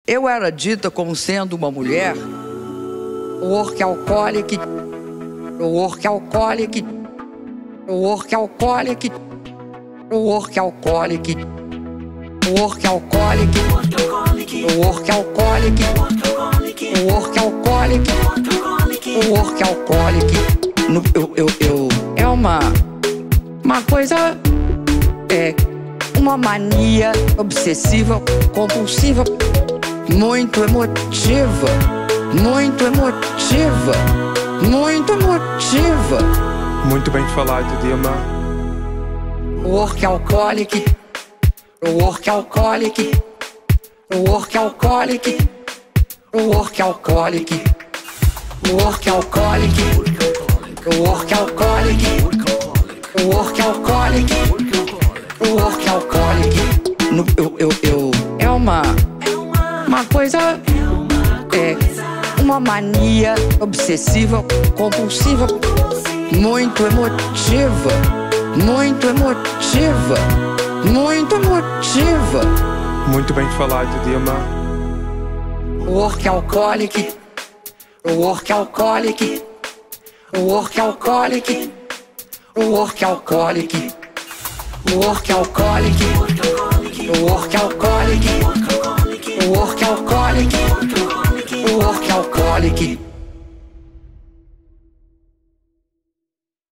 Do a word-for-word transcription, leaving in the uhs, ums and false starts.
Eu era dita como sendo uma mulher workaholic, workaholic, workaholic, workaholic, workaholic, workaholic, workaholic, workaholic. No, eu, eu, eu, é uma, uma coisa, é uma mania obsessiva, compulsiva, muito emotiva, muito emotiva, muito emotiva. Muito bem falado, Dilma. Workaholic, workaholic, workaholic, workaholic, workaholic, workaholic, workaholic, workaholic. No, eu, eu, eu, é uma, uma coisa, é uma mania obsessiva, compulsiva, muito emotiva, muito emotiva, muito emotiva. Muito bem falado, Dilma. Workaholic, workaholic, workaholic, workaholic, workaholic, workaholic, workaholic, workaholic.